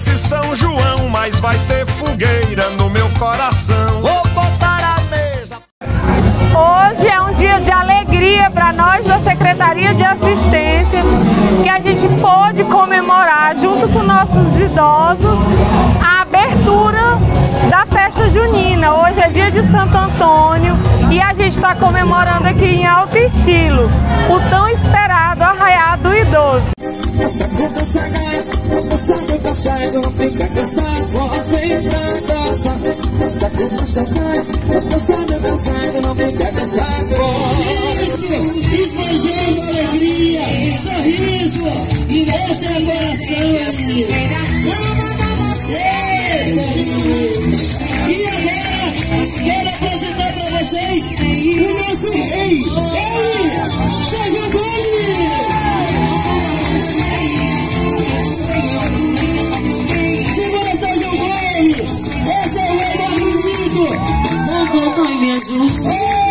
esse São João, mas vai ter fogueira no meu coração. Vou botar a mesa. Hoje é um dia de alegria para nós da Secretaria de Assistência, que a gente pôde comemorar junto com nossos idosos a abertura da festa junina. Hoje é dia de Santo Antônio e a gente está comemorando aqui em alto estilo o tão esperado Arraiado do Idoso. Alegria, sorriso e essa é e agora, quero apresentar para vocês o nosso rei, ele, Sérgio Gomes! Segura Sérgio Gomes! Esse é o rei mais bonito! Santo Antônio me ajuda!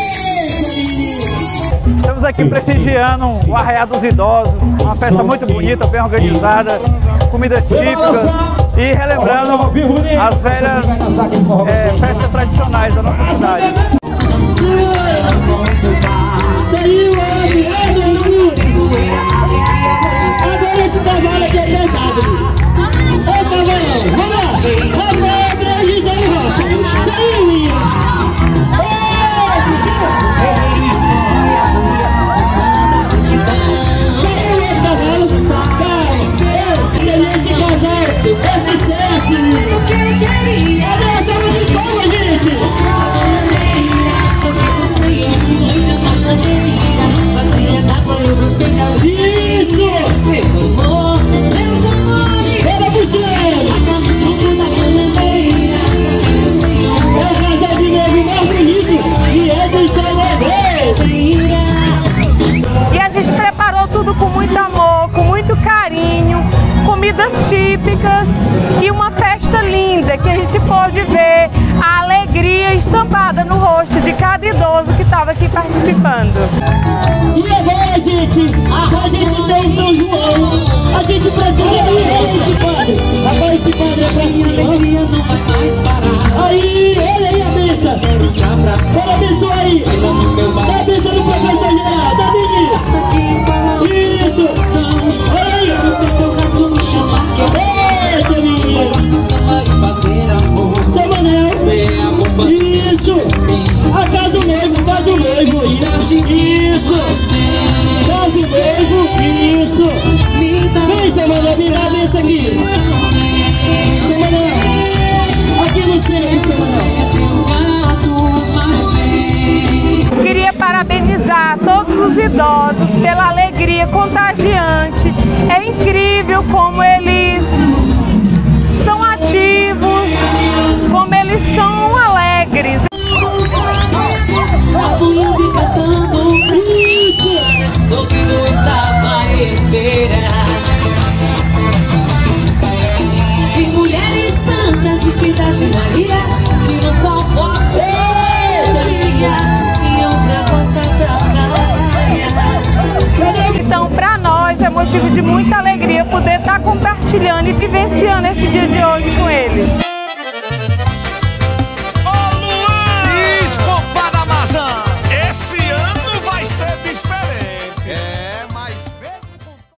Estamos aqui prestigiando o Arraiado dos Idosos, uma festa muito bonita, bem organizada, comidas típicas e relembrando as velhas festas tradicionais da nossa cidade. Saiu o agora esse cavalo aqui é pesado. Ô cavalão, vamos lá! Rafael Gisele Rocha! Saiu, minha! E a gente preparou tudo com muito amor, com muito carinho, comidas típicas e uma festa linda que a gente pôde ver a alegria estampada no rosto de cada idoso que estava aqui participando. E agora, gente, a gente tem São João, a gente precisa ir esse padre. Agora esse padre é pra cima. Aí, olha aí a mesa. Olha a mesa aí. Dá a mesa do professor Geraldo, dá menino. Isso. Olha aí. Eita, menino. Seu Manel. Isso. A casa o noivo. Isso. Casa o noivo. Isso. Vem, seu Manel, vira a mesa aqui. Seu Manel. Aqui no centro, seu Manel. Queria parabenizar todos os idosos pela alegria contagiante. É incrível como eles são ativos, como eles são alegres. Só que não estava a esperar. E mulheres santas vestidas de Maria, que no sol forte brilha, iam pra nossa praia. Então, para nós é motivo de muita alegria poder estar compartilhando e vivenciando esse dia de hoje com eles.